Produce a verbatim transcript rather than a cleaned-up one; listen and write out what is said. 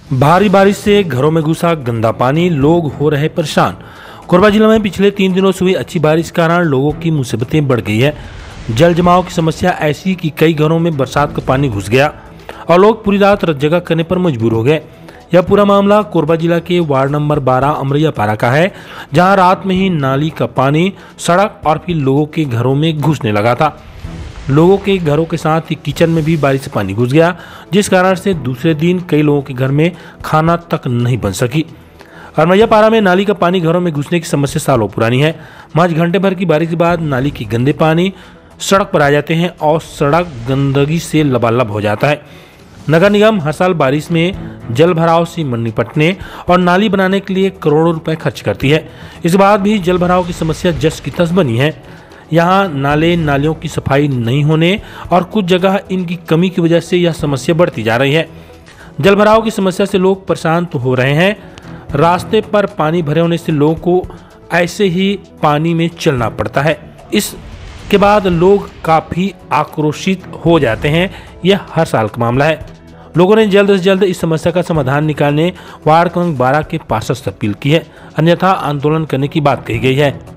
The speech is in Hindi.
भारी बारिश से घरों में घुसा गंदा पानी, लोग हो रहे परेशान। कोरबा जिले में पिछले तीन दिनों से हुई अच्छी बारिश के कारण लोगों की मुसीबतें बढ़ गई है। जल जमाव की समस्या ऐसी कि कई घरों में बरसात का पानी घुस गया और लोग पूरी रात जगह करने पर मजबूर हो गए। यह पूरा मामला कोरबा जिला के वार्ड नंबर बारह अमरैया पारा का है, जहां रात में ही नाली का पानी सड़क और फिर लोगों के घरों में घुसने लगा था। लोगों के घरों के साथ ही किचन में भी बारिश से पानी घुस गया, जिस कारण से दूसरे दिन कई लोगों के घर में खाना तक नहीं बन सकी। अमरैया पारा में नाली का पानी घरों में घुसने की समस्या सालों पुरानी है। महज घंटे भर की बारिश के बाद नाली के गंदे पानी सड़क पर आ जाते हैं और सड़क गंदगी से लबालब हो जाता है। नगर निगम हर साल बारिश में जल भराव से निपटने और नाली बनाने के लिए करोड़ों रुपए खर्च करती है। इस बार भी जल भराव की समस्या जस की तस बनी है। यहाँ नाले नालियों की सफाई नहीं होने और कुछ जगह इनकी कमी की वजह से यह समस्या बढ़ती जा रही है। जल भराव की समस्या से लोग परेशान तो हो रहे हैं। रास्ते पर पानी भरे होने से लोगों को ऐसे ही पानी में चलना पड़ता है। इसके बाद लोग काफी आक्रोशित हो जाते हैं। यह हर साल का मामला है। लोगों ने जल्द से जल्द इस समस्या का समाधान निकालने वार्ड क्रमांक बारह के पार्षद से अपील की है, अन्यथा आंदोलन करने की बात कही गई है।